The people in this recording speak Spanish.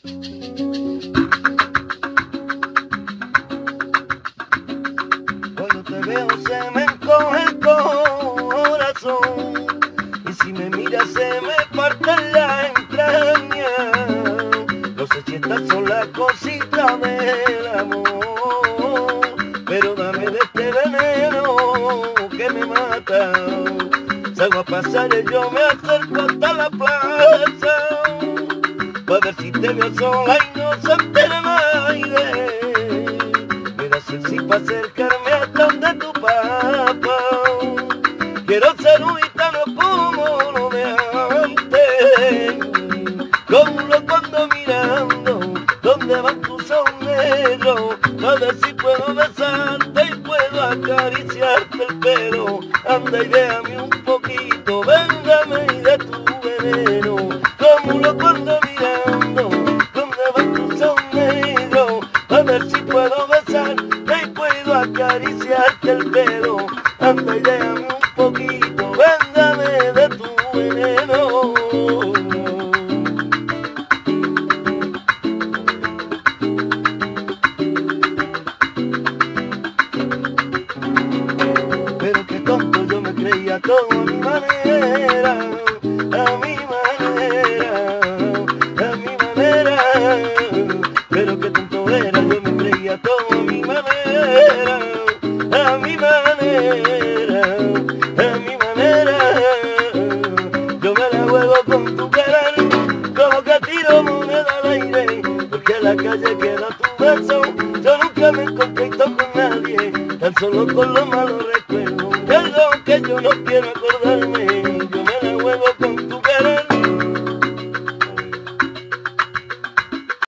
Cuando te veo se me encoge el corazón y si me miras se me parten las entrañas. No sé si estas son las cositas del amor, pero dame de este veneno que me mata. Salgo a pasar y yo me acerco hasta la plaza para ver si te veo sola y no se entera nadie. Me das el sí para acercarme hasta donde tu papá. Quiero ser un gitano como lo de antes, como un loco ando mirando donde van tus ojos negros, a ver si puedo besarte y puedo acariciarte el pelo. Anda y déjame un poquito, véndame de tu veneno, como un loco ando mirando donde van tus ojos negros, a ver si puedo besarte y puedo acariciarte el pelo. Anda y déjame un poquito, véndame de tu veneno. Pero qué tonto yo me creía todo a mi manera, a mi manera, a mi manera. Pero qué tonto era, yo me creía todo a mi manera, a mi manera, a mi manera. Yo me la juego con tu querer, como que tiro moneda al aire, porque en la calle queda tu beso. Yo nunca me encontré con nadie, tan solo con los malos recuerdos